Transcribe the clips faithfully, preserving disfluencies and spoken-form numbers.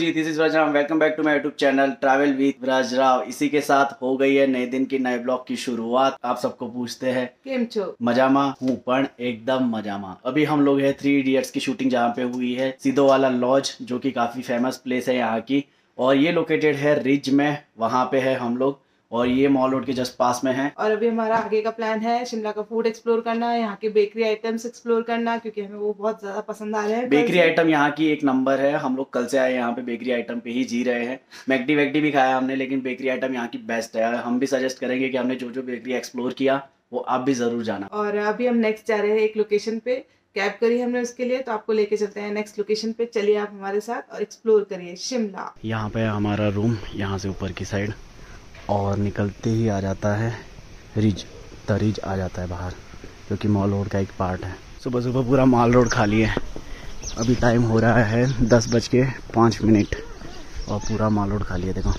Ji, this is Vrajrao. Welcome back to my YouTube channel travel with Vrajrao. इसी के साथ हो गई है नए दिन की नए ब्लॉग की शुरुआत। आप सबको पूछते हैं केम छो? मजामा हूँ पण एकदम मजामा। अभी हम लोग है थ्री इडियट्स की शूटिंग जहाँ पे हुई है सीधो वाला लॉज, जो कि काफी फेमस प्लेस है यहाँ की, और ये लोकेटेड है रिज में। वहाँ पे है हम लोग और ये मॉल रोड के जस्ट पास में है। और अभी हमारा आगे का प्लान है शिमला का फूड एक्सप्लोर करना, यहाँ के बेकरी आइटम्स एक्सप्लोर करना, क्योंकि हमें वो बहुत ज्यादा पसंद आ रहे हैं। बेकरी आइटम यहाँ की एक नंबर है। हम लोग कल से आए यहाँ पे बेकरी आइटम पे ही जी रहे हैं। मैकडी वैकडी भी खाया हमने, लेकिन बेकरी आइटम यहाँ की बेस्ट है। हम भी सजेस्ट करेंगे कि हमने जो जो बेकरी एक्सप्लोर किया वो आप भी जरूर जाना। और अभी हम नेक्स्ट जा रहे हैं एक लोकेशन पे, कैब करी हमने उसके लिए, तो आपको लेके चलते हैं नेक्स्ट लोकेशन पे। चलिए आप हमारे साथ और एक्सप्लोर करिए शिमला। यहाँ पे हमारा रूम, यहाँ से ऊपर की साइड, और निकलते ही आ जाता है रिज। द रिज आ जाता है बाहर, जो कि मॉल रोड का एक पार्ट है। सुबह सुबह पूरा मॉल रोड खाली है। अभी टाइम हो रहा है दस बज के पाँच मिनट और पूरा मॉल रोड खाली है। देखो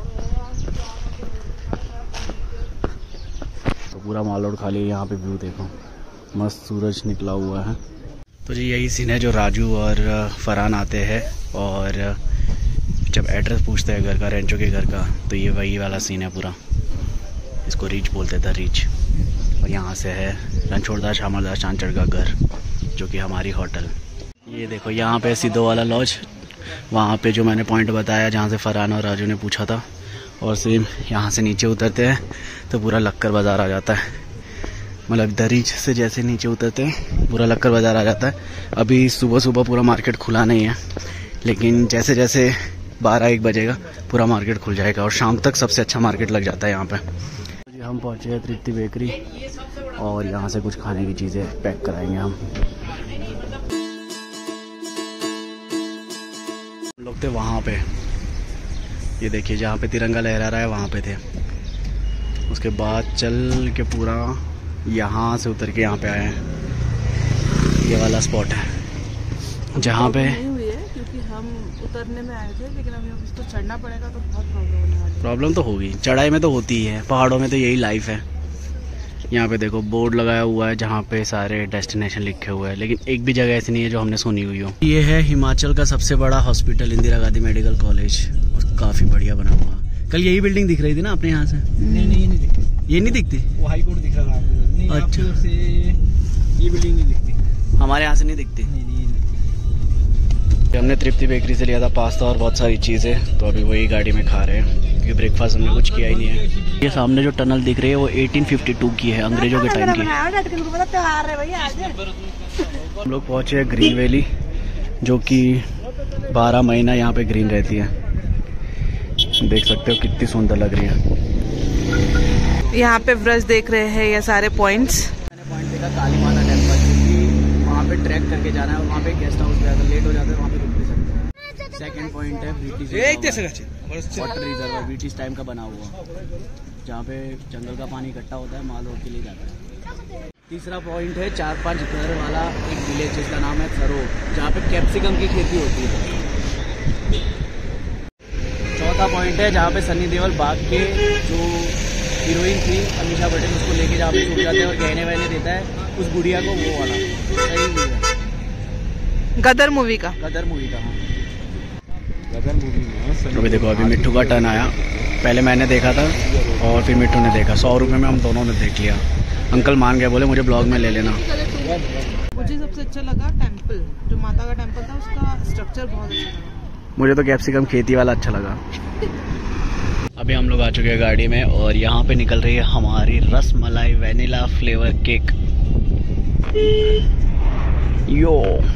तो पूरा मॉल रोड खाली है। यहाँ पे व्यू देखो, मस्त सूरज निकला हुआ है। तो जी यही सीन है जो राजू और फरहान आते हैं और जब एड्रेस पूछते हैं घर का, रेंचो के घर का, तो ये वही वाला सीन है पूरा। इसको रीच बोलते थे, रीच। और यहाँ से है रणछोड़दास शामरदास चांचड़ का घर, जो कि हमारी होटल। ये देखो यहाँ पे सीधो वाला लॉज, वहाँ पे जो मैंने पॉइंट बताया जहाँ से फरहान और राजू ने पूछा था। और सेम यहाँ से नीचे उतरते हैं तो पूरा लक्कर बाज़ार आ जाता है। मतलब द रीच से जैसे नीचे उतरते हैं पूरा लक्कर बाज़ार आ जाता है। अभी सुबह सुबह पूरा मार्केट खुला नहीं है, लेकिन जैसे जैसे बारह एक बजेगा पूरा मार्केट खुल जाएगा और शाम तक सबसे अच्छा मार्केट लग जाता है यहाँ पे। जी हम पहुँचे हैं तृप्ति बेकरी और यहाँ से कुछ खाने की चीज़ें पैक कराएंगे हम। हम लोग थे वहाँ पे, ये देखिए जहाँ पे तिरंगा लहरा रहा है वहाँ पे थे। उसके बाद चल के पूरा यहाँ से उतर के यहाँ पे आए हैं। ये वाला स्पॉट है जहाँ पे क्योंकि हम उतरने में आए थे, लेकिन अभी इसको चढ़ना पड़ेगा तो बहुत प्रॉब्लम होने वाली है। प्रॉब्लम तो होगी, चढ़ाई में तो होती ही है, पहाड़ों में तो यही लाइफ है। यहाँ पे देखो बोर्ड लगाया हुआ है जहाँ पे सारे डेस्टिनेशन लिखे हुए हैं, लेकिन एक भी जगह ऐसी नहीं है जो हमने सुनी हुई हो। ये है हिमाचल का सबसे बड़ा hospital, Indira Gandhi medical college, काफ़ी बढ़िया बना हुआ। कल यही बिल्डिंग दिख रही थी ना अपने यहाँ से? नहीं नहीं ये नहीं दिखती। ये नहीं दिखती? वो हाई कोर्ट दिख रहा था नहीं। अच्छा से ये बिल्डिंग नहीं दिखती, हमारे यहाँ से नहीं दिखती। नहीं नहीं ये नहीं। हमने तृप्ति बेकरी से लिया था पास्ता और बहुत सारी चीज़ें, तो अभी वही गाड़ी में खा रहे हैं क्योंकि ब्रेकफास्ट हमने कुछ किया ही नहीं है। ये सामने जो टनल दिख रही है वो अठारह सौ बावन की है, अंग्रेजों के टाइम की। हम लोग पहुँचे हैं ग्रीन वैली, जो कि बारह महीना यहाँ पे ग्रीन रहती है। देख सकते हो कितनी सुंदर लग रही है। यहाँ पे ब्रज देख रहे हैं ये सारे पॉइंट्स। मैंने पॉइंट देखा काली माता टेम्पल, क्योंकि वहाँ पे ट्रैक करके जाना है और वहाँ पे गेस्ट हाउस पे अगर लेट हो जाता है वहाँ पे रुक नहीं सकते। सेकंड पॉइंट है British water reservoir, British time का बना हुआ, जहाँ पे जंगल का पानी इकट्ठा होता है, माल रोड के लिए जाता है। तीसरा पॉइंट है चार पांच घर वाला एक विलेज जिसका नाम है सरोवर, जहाँ पे कैप्सिकम की खेती होती है। चौथा पॉइंट है जहाँ पे सनी देओल बाग के जो हीरोइन थी अमीषा पटेल, उसको लेके जहाँ पे छूट जाते हैं और गहने वहने देता है उस गुड़िया को, वो वाला सही मूवी है, गदर मूवी का। गदर मूवी का, हाँ गदर मूवी में। अभी देखो अभी मिट्टू का टर्न आया। पहले मैंने देखा था और फिर मिट्टू ने देखा। सौ रुपये में हम दोनों ने देख लिया। अंकल मान गए, बोले मुझे ब्लॉग में ले लेना। मुझे सबसे अच्छा लगा टेम्पल, जो माता का टेम्पल था उसका स्ट्रक्चर बहुत अच्छा लगा। मुझे तो कैप्सिकम खेती वाला अच्छा लगा। अभी हम लोग आ चुके हैं गाड़ी में और यहाँ पे निकल रही है हमारी रस मलाई वैनिला फ्लेवर केक। यो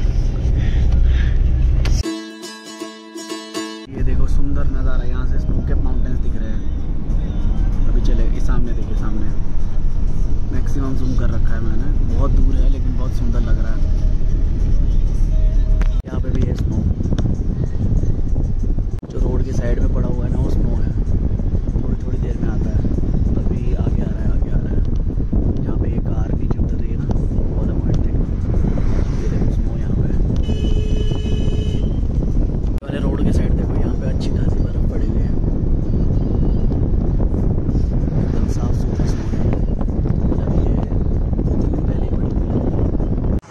ये देखो सुंदर नज़ारा, यहाँ से स्नो कैप माउंटेन्स दिख रहे हैं। अभी चले इस सामने, देखिए सामने, मैक्सिमम जूम कर रखा है मैंने, बहुत दूर है लेकिन बहुत सुंदर लग रहा है। यहाँ पे भी है स्नो, जो रोड की साइड में पड़ा हुआ है ना वो स्नो है, थोड़ी थोड़ी देर में आता है। अभी आगे आ रहा है, आगे आ रहा है। यहाँ पे ये कार नीचे उतर रही है ना, वाला पॉइंट देखो, ये देखो स्नो यहाँ पे वाले रोड के साइड देखो, यहाँ पे अच्छी खासी बर्फ पड़ी हुई है।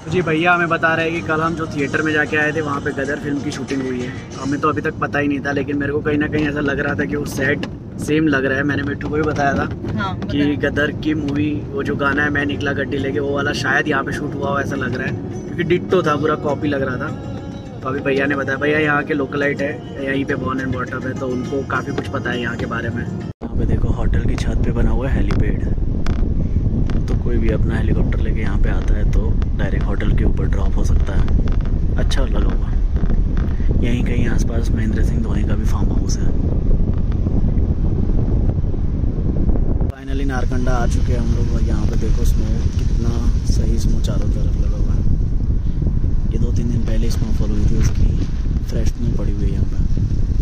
जी भैया हमें बता रहे हैं कि कल हम जो थिएटर में जाके आए थे वहाँ पे गदर फिल्म की शूटिंग हुई है। हमें तो अभी तक पता ही नहीं था, लेकिन मेरे को कहीं ना कहीं ऐसा लग रहा था कि वो सेट सेम लग रहा है। मैंने मिट्टू को भी बताया था हाँ, कि गदर की मूवी वो जो गाना है मैं निकला गड्डी लेके, वो वाला शायद यहाँ पे शूट हुआ हो ऐसा लग रहा है, क्योंकि डिट्टो था, पूरा कॉपी लग रहा था। तो अभी भैया ने बताया, भैया यहाँ के लोकलाइट है, यहीं पे बॉर्न एंड बॉटम है, तो उनको काफ़ी कुछ पता है यहाँ के बारे में। यहाँ पे देखो होटल की छत पे बना हुआ है हेलीपैड, तो कोई भी अपना हेलीकॉप्टर लेके यहाँ पे आता है तो डायरेक्ट होटल के ऊपर ड्रॉप हो सकता है। अच्छा लगा हुआ। यहीं कहीं आसपास महेंद्र सिंह धोनी का भी फार्म हाउस है। फाइनली नारकंडा आ चुके हैं हम लोग, और यहाँ पे देखो स्नो, कितना सही स्नो चारों तरफ लगा हुआ है। ये दो तीन दिन पहले स्नोफॉल हुई थी, उसकी फ्रेश स्नो पड़ी हुई है यहाँ पे।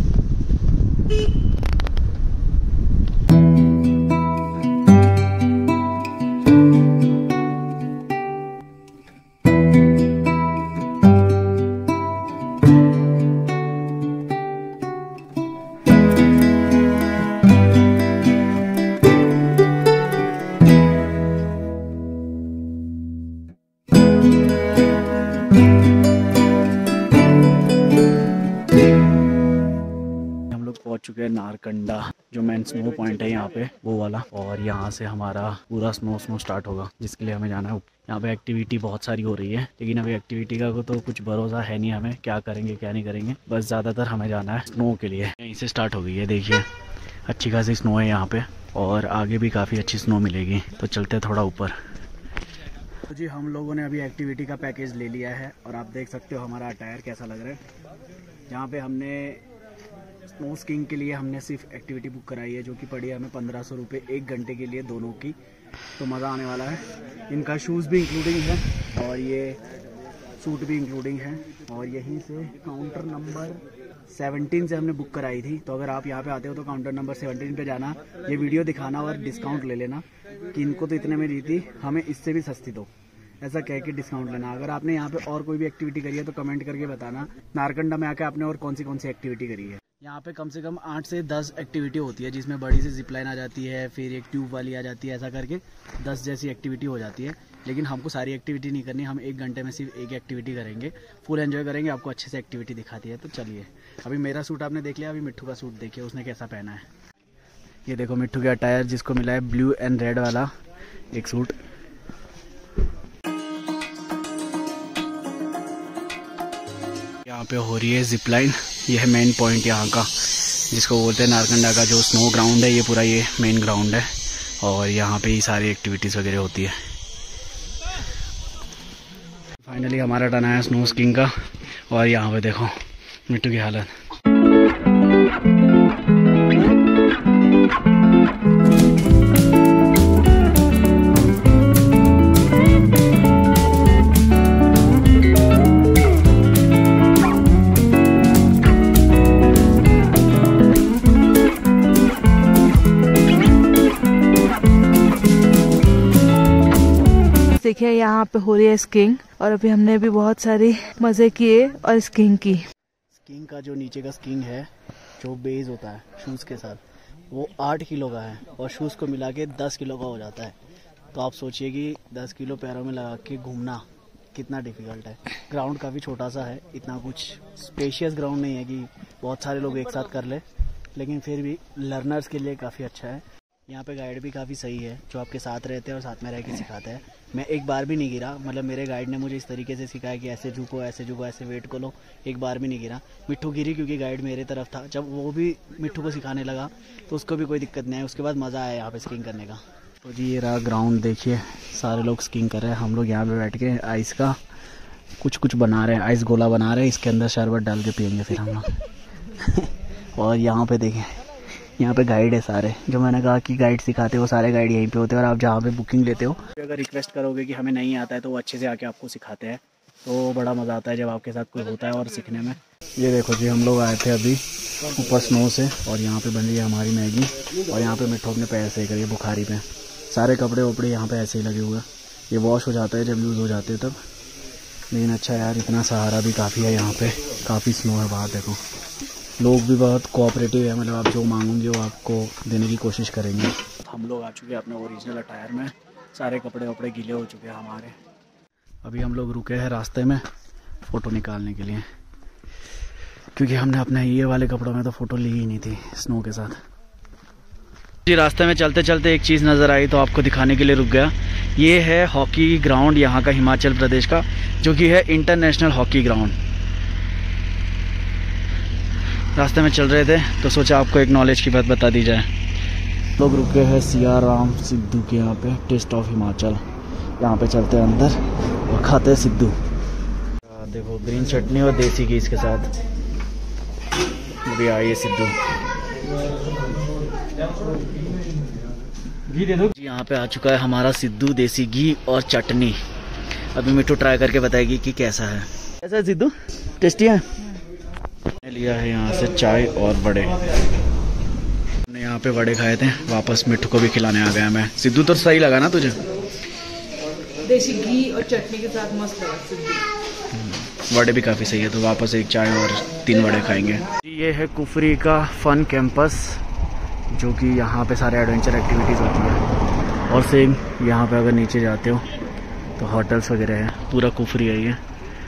पहुंच चुके हैं नारकंडा, जो मेन स्नो पॉइंट है यहाँ पे वो वाला, और यहाँ से हमारा पूरा स्नो स्नो स्टार्ट होगा, जिसके लिए हमें जाना है। यहाँ पे एक्टिविटी बहुत सारी हो रही है, लेकिन अभी एक्टिविटी का तो कुछ भरोसा है नहीं हमें, क्या करेंगे क्या नहीं करेंगे। बस ज़्यादातर हमें जाना है स्नो के लिए। यहीं से स्टार्ट हो गई है, देखिए अच्छी खासी स्नो है यहाँ पे, और आगे भी काफ़ी अच्छी स्नो मिलेगी। तो चलते हैं थोड़ा ऊपर। तो जी हम लोगों ने अभी एक्टिविटी का पैकेज ले लिया है, और आप देख सकते हो हमारा अटायर कैसा लग रहा है। यहाँ पे हमने स्नो स्कीइंग के लिए हमने सिर्फ एक्टिविटी बुक कराई है, जो कि पड़ी है हमें पंद्रह सौ रुपये एक घंटे के लिए दोनों की। तो मज़ा आने वाला है। इनका शूज़ भी इंक्लूडिंग है, और ये सूट भी इंक्लूडिंग है। और यहीं से काउंटर नंबर सत्रह से हमने बुक कराई थी। तो अगर आप यहाँ पे आते हो तो काउंटर नंबर सत्रह पे जाना, ये वीडियो दिखाना और डिस्काउंट ले लेना कि इनको तो इतने में दी थी, हमें इससे भी सस्ती दो, ऐसा कह के डिस्काउंट लेना। अगर आपने यहाँ पे और कोई भी एक्टिविटी करी है तो कमेंट करके बताना नारकंडा में आके आपने और कौन सी कौन सी एक्टिविटी करी है। यहाँ पे कम से कम आठ से दस एक्टिविटी होती है, जिसमें बड़ी सी जिप लाइन आ जाती है, फिर एक ट्यूब वाली आ जाती है, ऐसा करके दस जैसी एक्टिविटी हो जाती है। लेकिन हमको सारी एक्टिविटी नहीं करनी, हम एक घंटे में सिर्फ एक एक्टिविटी करेंगे, फुल एंजॉय करेंगे, आपको अच्छे से एक्टिविटी दिखाती है। तो चलिए, अभी मेरा सूट आपने देख लिया, अभी मिट्टू का सूट देखिए उसने कैसा पहना है। ये देखो मिट्टू का अटायर, जिसको मिला है ब्लू एंड रेड वाला एक सूट। यहाँ पे हो रही है जिप लाइन, ये है मेन पॉइंट यहाँ का, जिसको बोलते हैं नारकंडा का जो स्नो ग्राउंड है। ये पूरा ये मेन ग्राउंड है, और यहाँ पे ही सारी एक्टिविटीज़ वगैरह होती है। फाइनली हमारा टर्न आया स्नो स्कीइंग का, और यहाँ पे देखो मिट्टू की हालत। देखिए यहाँ पे हो रही है स्कीइंग, और अभी हमने भी बहुत सारी मजे किए और स्कीइंग की। स्कीइंग का जो नीचे का स्कीइंग है, जो बेस होता है शूज़ के साथ, वो आठ किलो का है, और शूज़ को मिला के दस किलो का हो जाता है। तो आप सोचिए कि दस किलो पैरों में लगा के घूमना कितना डिफ़िकल्ट है। ग्राउंड काफ़ी छोटा सा है, इतना कुछ स्पेशियस ग्राउंड नहीं है कि बहुत सारे लोग एक साथ कर ले, लेकिन फिर भी लर्नर्स के लिए काफ़ी अच्छा है। यहाँ पे गाइड भी काफ़ी सही है, जो आपके साथ रहते हैं और साथ में रह के सिखाते हैं। मैं एक बार भी नहीं गिरा, मतलब मेरे गाइड ने मुझे इस तरीके से सिखाया कि ऐसे झुको, ऐसे झुको, ऐसे वेट को लो, एक बार भी नहीं गिरा। मिट्टू गिरी क्योंकि गाइड मेरे तरफ था। जब वो भी मिट्टू को सिखाने लगा तो उसको भी कोई दिक्कत नहीं है। उसके बाद मज़ा आया यहाँ पे स्कीइंग करने का। तो जी ये रहा ग्राउंड, देखिए सारे लोग स्कीइंग कर रहे हैं। हम लोग यहाँ पे बैठ के आइस का कुछ कुछ बना रहे हैं, आइस गोला बना रहे हैं, इसके अंदर शरबत डाल के पियेंगे फिर हम लोग। और यहाँ पे देखें, यहाँ पे गाइड है सारे, जो मैंने कहा कि गाइड सिखाते हो, सारे गाइड यहीं पे होते हैं। और आप जहाँ पे बुकिंग लेते हो, अगर रिक्वेस्ट करोगे कि हमें नहीं आता है तो वो अच्छे से आके आपको सिखाते हैं। तो बड़ा मज़ा आता है जब आपके साथ कोई होता है और सीखने में। ये देखो जी, हम लोग आए थे अभी ऊपर स्नो से, और यहाँ पे बन रही है हमारी मैगी, और यहाँ पे मिट्टू अपने पैर सेक रही है बुखारी पे। सारे कपड़े वपड़े यहाँ पे ऐसे ही लगे हुए हैं, ये वॉश हो जाता है जब यूज़ हो जाते हैं तब। लेकिन अच्छा यार, इतना सहारा भी काफ़ी है यहाँ पे, काफ़ी स्नो है बाहर। देखो लोग भी बहुत कोऑपरेटिव है, मतलब आप जो मांगोगे वो आपको देने की कोशिश करेंगे। हम लोग आ चुके हैं अपने ओरिजिनल अटायर में, सारे कपड़े वपड़े गीले हो चुके हैं हमारे। अभी हम लोग रुके हैं रास्ते में फ़ोटो निकालने के लिए, क्योंकि हमने अपने ये वाले कपड़ों में तो फ़ोटो ली ही नहीं थी स्नो के साथ। जी रास्ते में चलते चलते एक चीज़ नज़र आई तो आपको दिखाने के लिए रुक गया। ये है हॉकी ग्राउंड यहाँ का, हिमाचल प्रदेश का, जो कि है इंटरनेशनल हॉकी ग्राउंड। रास्ते में चल रहे थे तो सोचा आपको एक नॉलेज की बात बता दी जाए। लोग रुके हैं सिया राम सिद्धू के यहाँ पे, टेस्ट ऑफ हिमाचल। यहाँ पे चलते हैं अंदर और खाते हैं सिद्धू। देखो ग्रीन चटनी और देसी घी इसके साथ भी आई है सिद्धू। घी दे दो। यहाँ पे आ चुका है हमारा सिद्धू, देसी घी और चटनी। अभी मिट्टू ट्राई करके बताएगी कि कैसा है। कैसा है सिद्धू? टेस्टी है। मैंने लिया है यहाँ से चाय और बड़े। हमने यहाँ पे बड़े खाए थे, वापस मिट्टू को भी खिलाने आ गया मैं। सिद्धू तो सही लगा ना तुझे? देसी घी और चटनी के साथ मस्त लगा सिद्धू। वड़े भी काफ़ी सही है, तो वापस एक चाय और तीन वड़े खाएंगे। ये है कुफरी का फन कैंपस, जो कि यहाँ पे सारे एडवेंचर एक्टिविटीज़ होती है। और सेम यहाँ पे अगर नीचे जाते हो तो होटल्स वगैरह है, पूरा कुफरी है ये।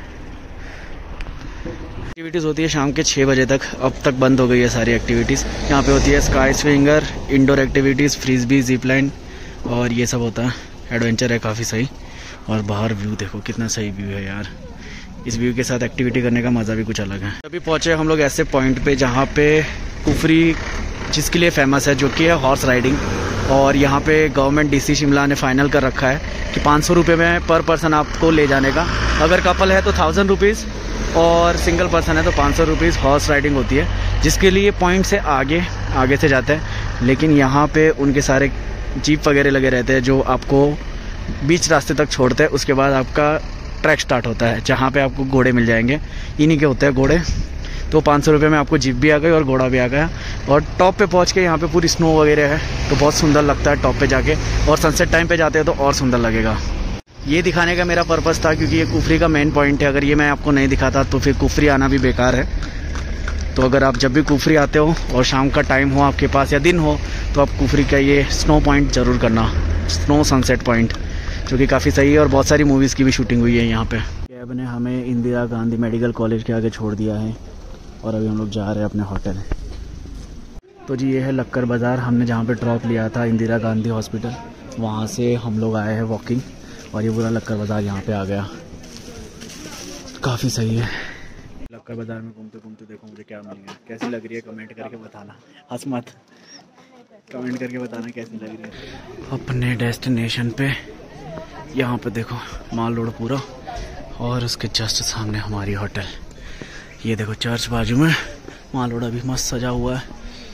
एक्टिविटीज़ होती है शाम के छः बजे तक, अब तक बंद हो गई है सारी एक्टिविटीज़। यहाँ पे होती है sky swinger, indoor activities, frisbee, zip line और ये सब होता है। एडवेंचर है काफ़ी सही। और बाहर व्यू देखो कितना सही व्यू है यार। इस व्यू के साथ एक्टिविटी करने का मज़ा भी कुछ अलग है। अभी पहुँचे हम लोग ऐसे पॉइंट पे जहाँ पे कुफरी जिसके लिए फेमस है, जो कि है हॉर्स राइडिंग। और यहाँ पे गवर्नमेंट डीसी शिमला ने फाइनल कर रखा है कि पाँच सौ रुपये में पर पर्सन आपको ले जाने का। अगर कपल है तो थाउजेंड रुपीज़ और सिंगल पर्सन है तो पाँच सौ रुपीज़ हॉर्स राइडिंग होती है, जिसके लिए पॉइंट से आगे आगे से जाते हैं। लेकिन यहाँ पे उनके सारे जीप वगैरह लगे रहते हैं जो आपको बीच रास्ते तक छोड़ते हैं। उसके बाद आपका ट्रैक स्टार्ट होता है, जहाँ पे आपको घोड़े मिल जाएंगे। इन्हीं के होते हैं घोड़े। तो पाँच सौ रुपये में आपको जीप भी आ गई और घोड़ा भी आ गया। और टॉप पे पहुँच के यहाँ पे पूरी स्नो वगैरह है, तो बहुत सुंदर लगता है टॉप पे जाके। और सनसेट टाइम पे जाते हैं तो और सुंदर लगेगा। ये दिखाने का मेरा पर्पस था, क्योंकि ये कुफरी का मेन पॉइंट है। अगर ये मैं आपको नहीं दिखाता तो फिर कुफरी आना भी बेकार है। तो अगर आप जब भी कुफरी आते हो और शाम का टाइम हो आपके पास या दिन हो, तो आप कुफरी का ये स्नो पॉइंट ज़रूर करना, स्नो सनसेट पॉइंट, जो कि काफ़ी सही है। और बहुत सारी मूवीज़ की भी शूटिंग हुई है यहाँ पे। कैब ने हमें इंदिरा गांधी मेडिकल कॉलेज के आगे छोड़ दिया है और अभी हम लोग जा रहे हैं अपने होटल। तो जी ये है लक्कर बाज़ार, हमने जहाँ पे ड्रॉप लिया था इंदिरा गांधी हॉस्पिटल, वहाँ से हम लोग आए हैं वॉकिंग। और ये पूरा लक्कर बाज़ार यहाँ पे आ गया, काफ़ी सही है। लक्कर बाज़ार में घूमते घूमते देखो मुझे क्या मिल गया। कैसी लग रही है कमेंट करके बताना, हंस मत, कमेंट करके बताना कैसी लग रही है। अपने डेस्टिनेशन पे यहाँ पे देखो माल रोड पूरा, और उसके जस्ट सामने हमारी होटल। ये देखो चर्च बाजू में, माल रोड अभी मस्त सजा हुआ है।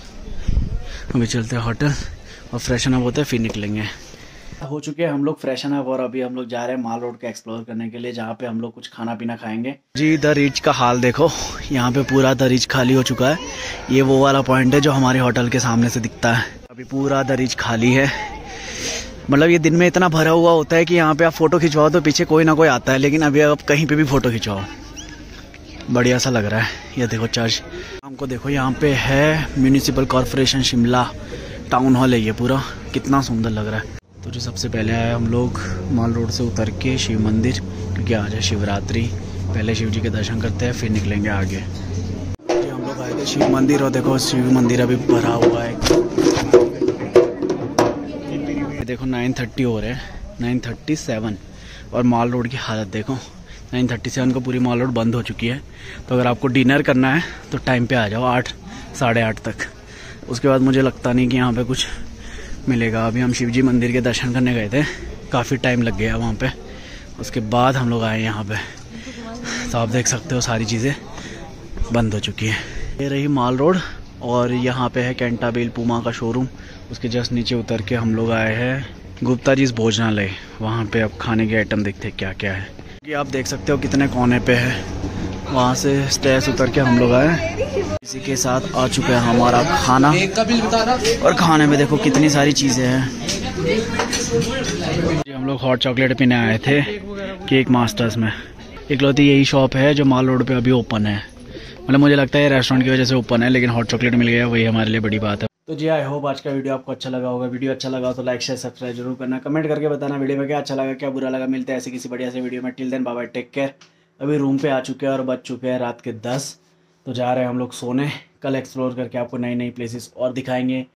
अभी चलते हैं होटल और फ्रेशन अप होते हैं, फिर निकलेंगे। हो चुके हैं हम लोग फ्रेशन अप और अभी हम लोग जा रहे हैं माल रोड का एक्सप्लोर करने के लिए, जहाँ पे हम लोग कुछ खाना पीना खाएंगे। जी द रिच का हाल देखो, यहाँ पे पूरा द रिच खाली हो चुका है। ये वो वाला पॉइंट है जो हमारे होटल के सामने से दिखता है। अभी पूरा द रिच खाली है, मतलब ये दिन में इतना भरा हुआ होता है कि यहाँ पे आप फोटो खिंचवाओ तो पीछे कोई ना कोई आता है, लेकिन अभी आप कहीं पे भी फोटो खिंचवाओ बढ़िया सा लग रहा है। ये देखो चर्च, हमको देखो यहाँ पे है municipal corporation Shimla town hall है ये पूरा, कितना सुंदर लग रहा है। तो जो सबसे पहले आए हम लोग माल रोड से उतर के शिव मंदिर, क्योंकि आज है शिवरात्रि। पहले शिव जी के दर्शन करते हैं फिर निकलेंगे आगे। जी हम लोग आए थे शिव मंदिर और देखो शिव मंदिर अभी भरा हुआ है। देखो नाइन थर्टी हो रहे हैं, नाइन थर्टी सेवन, और माल रोड की हालत देखो। नाइन थर्टी सेवन को पूरी माल रोड बंद हो चुकी है। तो अगर आपको डिनर करना है तो टाइम पे आ जाओ, आठ साढ़े आठ तक। उसके बाद मुझे लगता नहीं कि यहाँ पे कुछ मिलेगा। अभी हम शिव जी मंदिर के दर्शन करने गए थे, काफ़ी टाइम लग गया वहाँ पे। उसके बाद हम लोग आए यहाँ पे, तो आप देख सकते हो सारी चीज़ें बंद हो चुकी है। ये रही माल रोड और यहाँ पे है कैंटाबिल पूमा का शोरूम। उसके जस्ट नीचे उतर के हम लोग आए हैं गुप्ता जी भोजनालय। वहाँ पे अब खाने के आइटम देखते हैं क्या क्या है। ये आप देख सकते हो कितने कोने पे है। वहाँ से स्टेयर्स उतर के हम लोग आए। इसी के साथ आ चुका है हमारा खाना, और खाने में देखो कितनी सारी चीज़ें हैं। हम लोग हॉट चॉकलेट पीने आए थे केक मास्टर्स में। इकलौती यही शॉप है जो माल रोड पे अभी ओपन है। मतलब मुझे लगता है रेस्टोरेंट की वजह से ओपन है, लेकिन हॉट चॉकलेट मिल गया, वही हमारे लिए बड़ी बात है। तो जी आई होप आज का वीडियो आपको अच्छा लगा होगा। वीडियो अच्छा लगा हो तो लाइक शेयर सब्सक्राइब जरूर करना, कमेंट करके बताना वीडियो में क्या अच्छा लगा क्या बुरा लगा। मिलते हैं ऐसे किसी बढ़िया से वीडियो में। Till then bye bye, take care. अभी रूम पे आ चुके हैं और बज चुके हैं रात के दस, तो जा रहे हैं हम लोग सोने। कल एक्सप्लोर करके आपको नई नई प्लेसेस और दिखाएंगे।